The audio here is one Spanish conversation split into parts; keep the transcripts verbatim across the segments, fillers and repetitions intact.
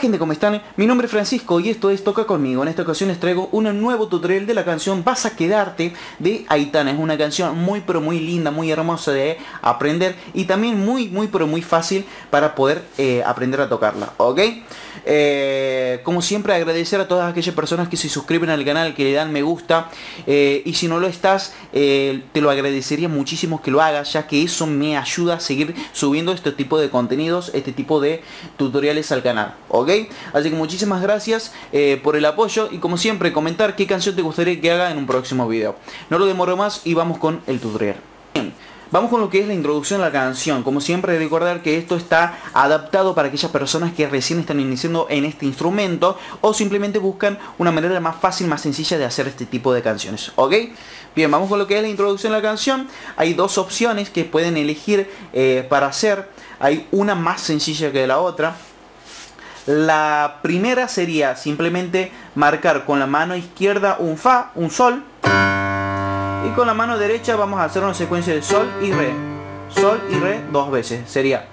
gente, ¿cómo están? Mi nombre es Francisco y esto es Toca Conmigo. En esta ocasión les traigo un nuevo tutorial de la canción Vas a Quedarte de Aitana. Es una canción muy pero muy linda, muy hermosa de aprender y también muy muy pero muy fácil para poder eh, aprender a tocarla, ¿ok? Eh, como siempre, agradecer a todas aquellas personas que se suscriben al canal, que le dan me gusta, eh, y si no lo estás, eh, te lo agradecería muchísimo que lo hagas, ya que eso me ayuda a seguir subiendo este tipo de contenidos, este tipo de tutoriales al canal, ¿ok? Así que muchísimas gracias eh, por el apoyo y como siempre comentar qué canción te gustaría que haga en un próximo video. No lo demoro más y vamos con el tutorial. Bien. Vamos con lo que es la introducción a la canción. Como siempre, recordar que esto está adaptado para aquellas personas que recién están iniciando en este instrumento o simplemente buscan una manera más fácil, más sencilla de hacer este tipo de canciones, ¿ok? Bien, vamos con lo que es la introducción a la canción. Hay dos opciones que pueden elegir eh, para hacer. Hay una más sencilla que la otra. La primera sería simplemente marcar con la mano izquierda un fa, un sol. Y con la mano derecha vamos a hacer una secuencia de sol y re. Sol y re dos veces. Sería.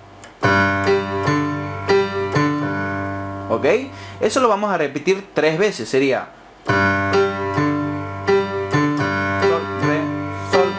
¿Ok? Eso lo vamos a repetir tres veces. Sería. Sol, re, sol,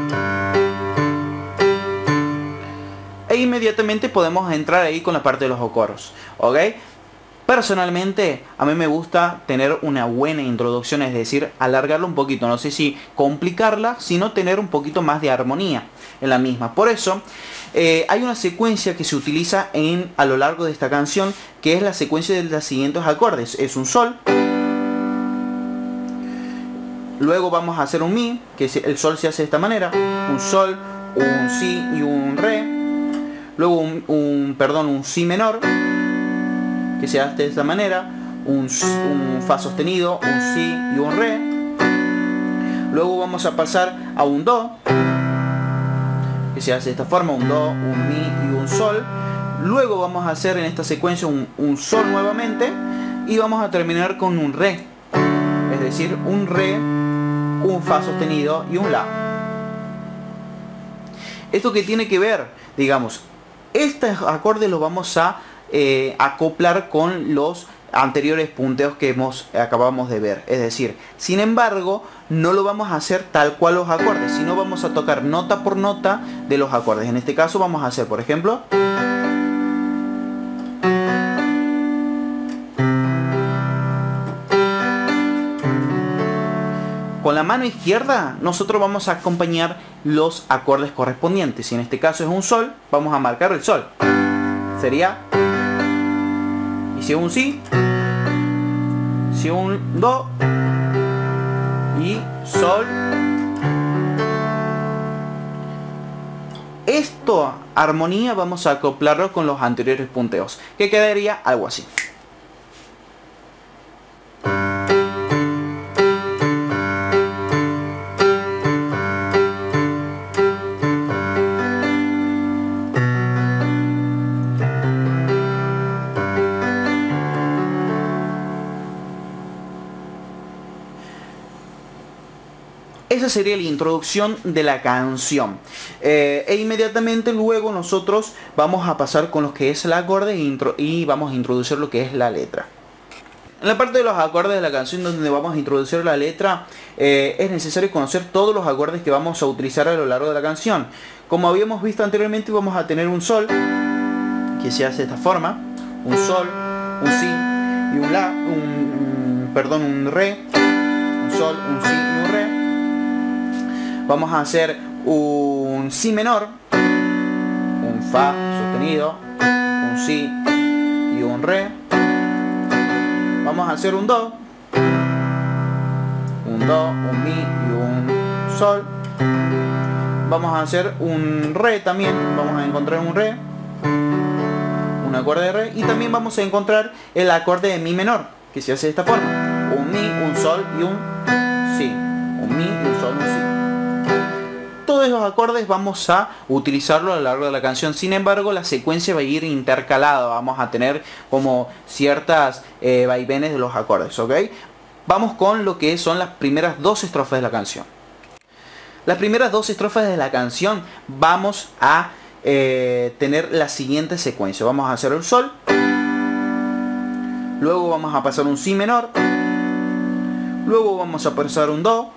re. E inmediatamente podemos entrar ahí con la parte de los coros. ¿Ok? Personalmente, a mí me gusta tener una buena introducción, es decir, alargarla un poquito. No sé si complicarla, sino tener un poquito más de armonía en la misma. Por eso, eh, hay una secuencia que se utiliza en, a lo largo de esta canción, que es la secuencia de los siguientes acordes. Es un sol. Luego vamos a hacer un mi, que el sol se hace de esta manera. Un sol, un si y un re. Luego un, un perdón, un si menor, que se hace de esta manera, un, un fa sostenido, un si y un re. Luego vamos a pasar a un do, que se hace de esta forma, un do, un mi y un sol. Luego vamos a hacer en esta secuencia un, un sol nuevamente y vamos a terminar con un re, es decir, un re, un fa sostenido y un la. Esto que tiene que ver, digamos, estos acordes los vamos a Eh, acoplar con los anteriores punteos que hemos, acabamos de ver. Es decir, sin embargo, no lo vamos a hacer tal cual los acordes, sino vamos a tocar nota por nota de los acordes. En este caso vamos a hacer, por ejemplo, con la mano izquierda nosotros vamos a acompañar los acordes correspondientes. Si en este caso es un sol, vamos a marcar el sol. Sería. Y si un si, si un do y sol. Esto, armonía, vamos a acoplarlo con los anteriores punteos, que quedaría algo así. Esa sería la introducción de la canción. Eh, e inmediatamente luego nosotros vamos a pasar con lo que es el acorde e intro, y vamos a introducir lo que es la letra. En la parte de los acordes de la canción donde vamos a introducir la letra, eh, es necesario conocer todos los acordes que vamos a utilizar a lo largo de la canción. Como habíamos visto anteriormente, vamos a tener un sol, que se hace de esta forma. Un sol, un si y un la, un, un perdón, un re. Un sol, un si y un re. Vamos a hacer un si menor, un fa sostenido, un si y un re. Vamos a hacer un do, un do, un mi y un sol. Vamos a hacer un re también, vamos a encontrar un re, un acorde de re, y también vamos a encontrar el acorde de mi menor, que se hace de esta forma. Un mi, un sol y un si. Un mi, un sol, un si. Todos esos acordes vamos a utilizarlo a lo largo de la canción. Sin embargo, la secuencia va a ir intercalada. Vamos a tener como ciertas eh, vaivenes de los acordes, ¿ok? Vamos con lo que son las primeras dos estrofas de la canción. Las primeras dos estrofas de la canción vamos a eh, tener la siguiente secuencia. Vamos a hacer el sol. luego vamos a pasar un si menor, luego vamos a pasar un do,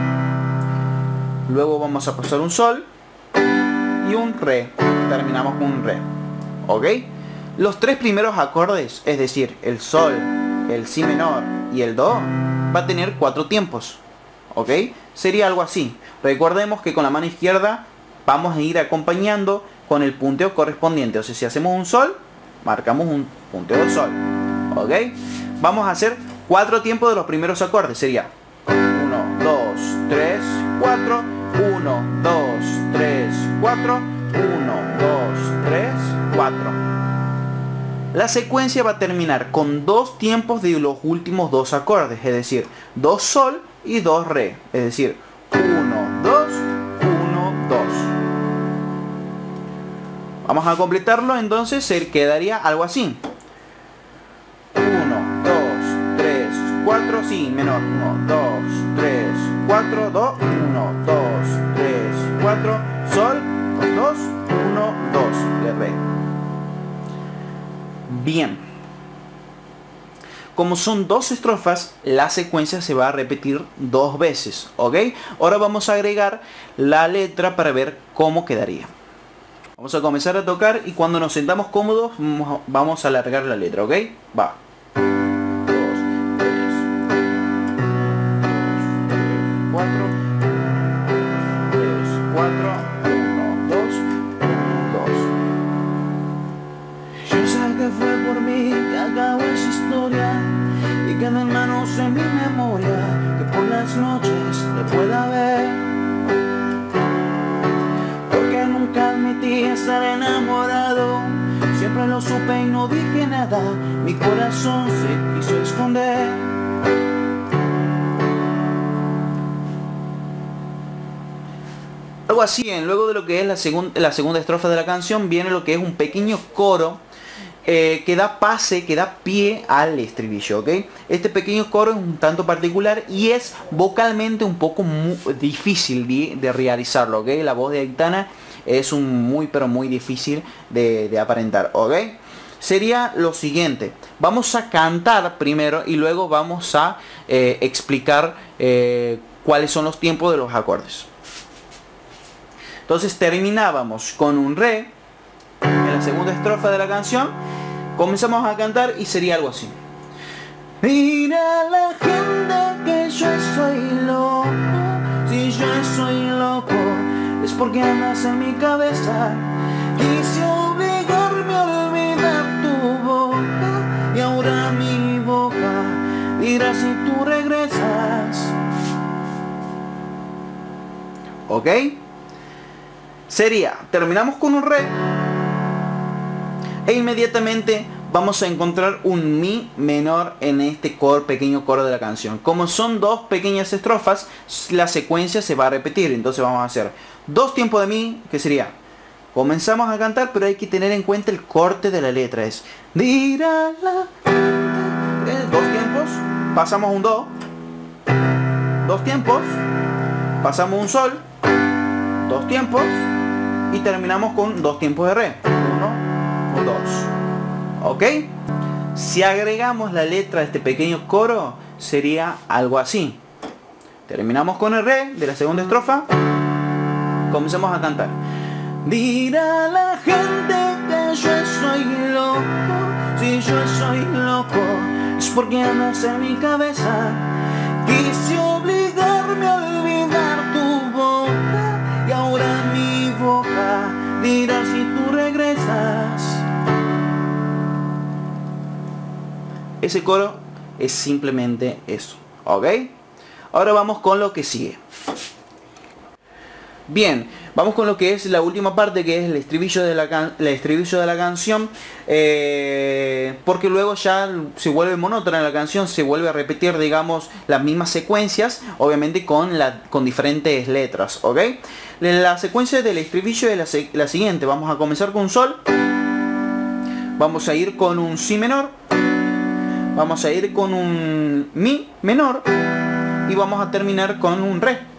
luego vamos a pasar un sol y un re. Terminamos con un re, ¿ok? Los tres primeros acordes, es decir, el sol, el si menor y el do, va a tener cuatro tiempos, ¿ok? Sería algo así. Recordemos que con la mano izquierda vamos a ir acompañando con el punteo correspondiente. O sea, si hacemos un sol, marcamos un punteo de sol, ¿ok? Vamos a hacer cuatro tiempos de los primeros acordes. Sería uno, dos, tres, cuatro, uno, dos, tres, cuatro, uno, dos, tres, cuatro. La secuencia va a terminar con dos tiempos de los últimos dos acordes, es decir, dos sol y dos re, es decir, uno, dos, uno, dos. Vamos a completarlo, entonces se quedaría algo así. uno, dos, tres, cuatro, si menor, uno, dos, tres, cuatro, do, uno, dos, tres, cuatro, sol, dos, uno, dos, de re. Bien, como son dos estrofas, la secuencia se va a repetir dos veces, ¿ok? Ahora vamos a agregar la letra para ver cómo quedaría. Vamos a comenzar a tocar y cuando nos sentamos cómodos vamos a alargar la letra, ¿ok? Va. dos, tres, cuatro, tres, cuatro, uno, dos, dos. Yo sé que fue por mí que acabó esa historia y queda en manos en mi memoria, que por las noches te pueda ver, porque nunca admití estar enamorado, siempre lo supe y no dije nada, mi corazón se quiso esconder. Algo así, luego de lo que es la, segun la segunda estrofa de la canción viene lo que es un pequeño coro eh, que da pase, que da pie al estribillo, ¿ok? Este pequeño coro es un tanto particular y es vocalmente un poco muy difícil de, de realizarlo, ¿ok? La voz de Aitana es un muy pero muy difícil de, de aparentar, ¿ok? Sería lo siguiente, vamos a cantar primero y luego vamos a eh, explicar eh, cuáles son los tiempos de los acordes. Entonces terminábamos con un re en la segunda estrofa de la canción, comenzamos a cantar y sería algo así. Mira la gente que yo soy loco, si yo soy loco es porque andas en mi cabeza. Quise obligarme a olvidar tu boca y ahora mi boca dirá si tú regresas. ¿Ok? Sería, terminamos con un re e inmediatamente vamos a encontrar un mi menor en este coro, pequeño coro de la canción. Como son dos pequeñas estrofas, la secuencia se va a repetir. Entonces vamos a hacer dos tiempos de mi, que sería, comenzamos a cantar, pero hay que tener en cuenta el corte de la letra. Es dirá la gente, dos tiempos, pasamos un do, dos tiempos, pasamos un sol, dos tiempos y terminamos con dos tiempos de re, uno, dos, ¿ok? Si agregamos la letra de este pequeño coro sería algo así. Terminamos con el re de la segunda estrofa, comenzamos a cantar. Dirá la gente que yo soy loco, si yo soy loco es porque andas en mi cabeza. Quise obligarme a olvidar tu boca y ahora mi boca dirá si tú regresas. Ese coro es simplemente eso, ¿ok? Ahora vamos con lo que sigue. Bien, vamos con lo que es la última parte, que es el estribillo de la, can el estribillo de la canción, eh, porque luego ya se vuelve monótona la canción, se vuelve a repetir, digamos, las mismas secuencias, obviamente con, la, con diferentes letras, ¿ok? La secuencia del estribillo es la, la siguiente, vamos a comenzar con un sol, vamos a ir con un si menor, vamos a ir con un mi menor y vamos a terminar con un re.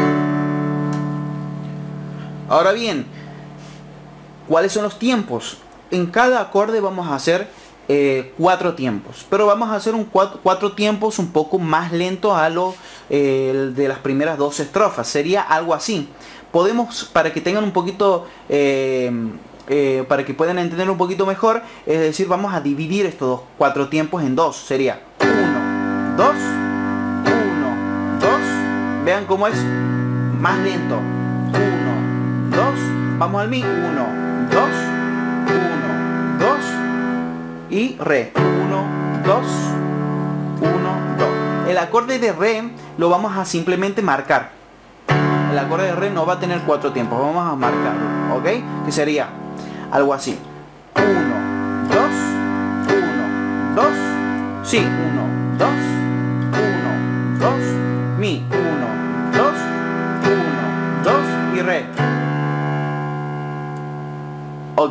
Ahora bien, ¿cuáles son los tiempos? En cada acorde vamos a hacer eh, cuatro tiempos, pero vamos a hacer un cuatro, cuatro tiempos un poco más lento a lo eh, de las primeras dos estrofas. Sería algo así. Podemos, para que tengan un poquito eh, eh, para que puedan entender un poquito mejor, es decir, vamos a dividir estos dos, cuatro tiempos en dos. Sería uno, dos, uno, dos. Vean cómo es más lento. uno, dos, vamos al mi. uno, dos, uno, dos y re. uno, dos, uno, dos. El acorde de re lo vamos a simplemente marcar. El acorde de re no va a tener cuatro tiempos, vamos a marcarlo, ¿ok? Que sería algo así. uno, dos, uno, dos. Sí, uno, dos, uno, dos. Mi. uno, dos, uno, dos y re. ¿Ok?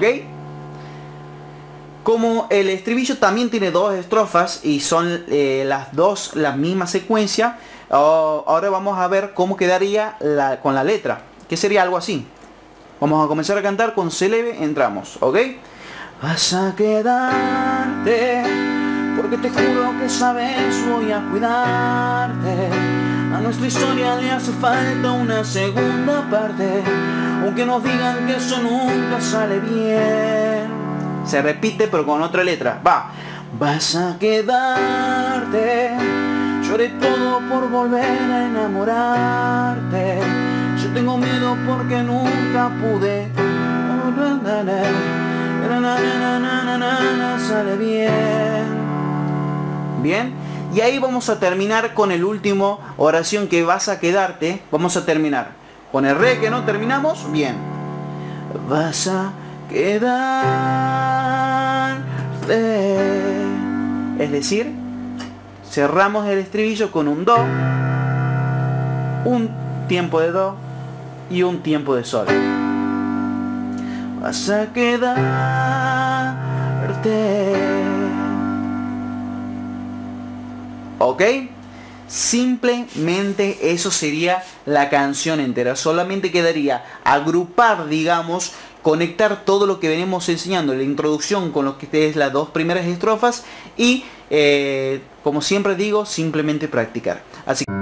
Como el estribillo también tiene dos estrofas y son eh, las dos la misma secuencia, oh, ahora vamos a ver cómo quedaría la, con la letra, que sería algo así. Vamos a comenzar a cantar con C leve, entramos, ¿ok? Vas a quedarte, porque te juro que sabes, voy a cuidarte. A nuestra historia le hace falta una segunda parte, aunque nos digan que eso nunca sale bien. Se repite pero con otra letra. Va. Vas a quedarte. Lloré todo por volver a enamorarte. Yo tengo miedo porque nunca pude. Sale bien. Bien. Y ahí vamos a terminar con el último oración que vas a quedarte. Vamos a terminar con el re que no terminamos. Bien. Vas a quedarte. Es decir, cerramos el estribillo con un do, un tiempo de do y un tiempo de sol. Vas a quedarte. ¿Ok? Simplemente eso sería la canción entera. Solamente quedaría agrupar, digamos, conectar todo lo que venimos enseñando, la introducción con lo que es las dos primeras estrofas y, eh, como siempre digo, simplemente practicar. Así que